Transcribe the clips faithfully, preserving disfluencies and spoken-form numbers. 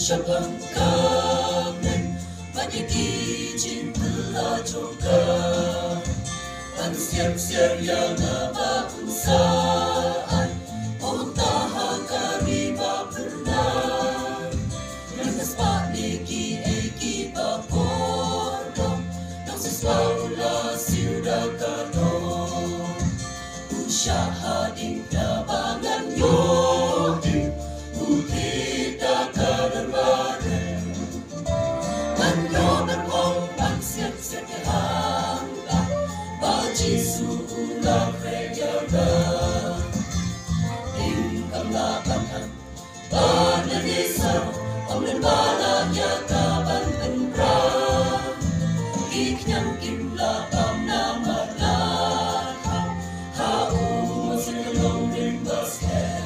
Shabang kamen Pagiti cinta coka An siap-siap yang nabakunsaan Oh taha kariba pernah Nangas paniki eki bapodo Nang siswaula siuda kano Usyaha din kabangan yodim Ukita kadarbaran Manyo berkong pansiat-siat hangga Baji suula krejaga Tingkang lapangan Bananisa Ang lembalanya kaban tenra Iknyang kimla ang namalakang Haumon sikalong rin basket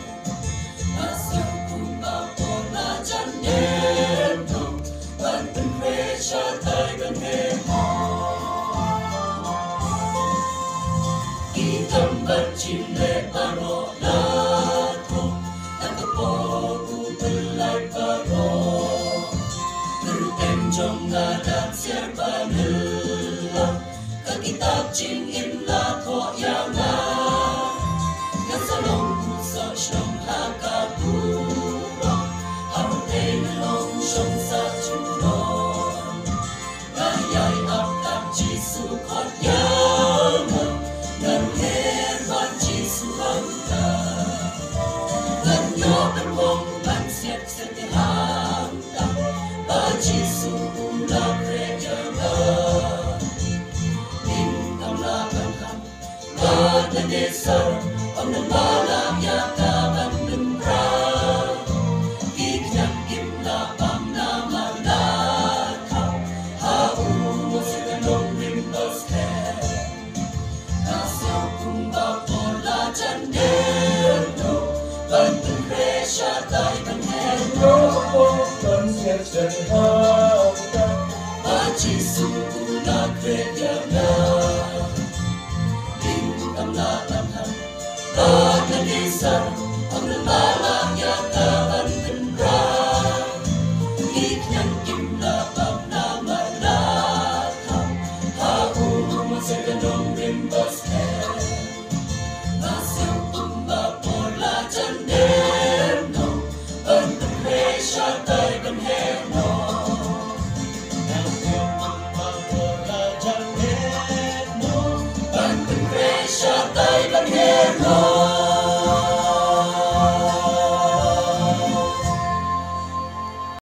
Cile paro lato Nakapogu belai paro Bertenjong ngadat serba nila Kakitab cing imla ko yanga Ngasalong puso siyong hakapuro Hamatay nalong siyong sa chunon Ngayay aptap jisukot yanga Nanyo berwong pansiat setihangga Baji suula krejaga Bintang lapangan Badan desa Ang nabalakya kaban nembra Iknyang kimla pang namalakaw Haumo sikalong rimbas head Nasyaw kung bapola jandero Banten Gresya tay banghero Pansiat hangga Baji suula krejaga Bintang lapangan Badan desa Ang lembalakya kaban nembra Iknyang kimla pang namalakaw Haumo sikalong rimbas head Nasyaw kung bapola jandero Banten Gresya tay banghero Banten Gresya tay